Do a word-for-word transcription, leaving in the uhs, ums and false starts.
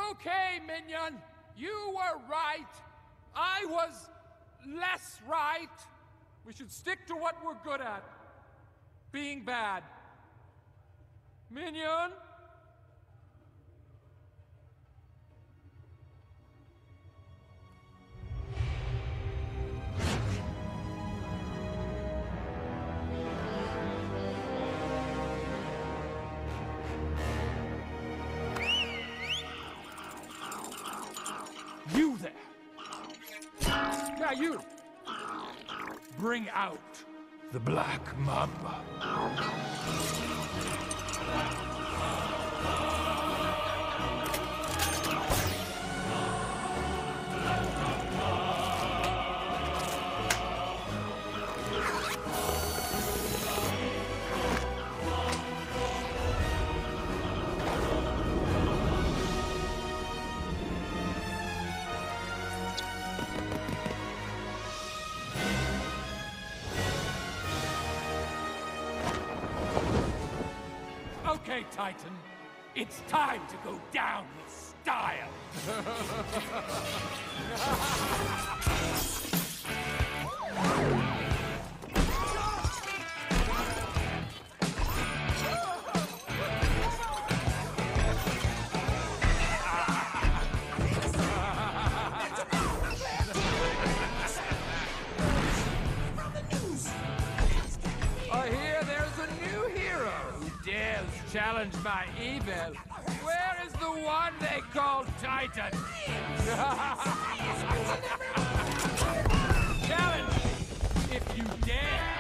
Okay, Minion. You were right. I was less right. We should stick to what we're good at. Being bad. Minion? You there! Yeah, you! Bring out the Black Mamba. Okay, Titan. It's time to go down with style. I hear there's a new hero who dares challenge my evil. Where is the one they call Titan? Challenge me if you dare.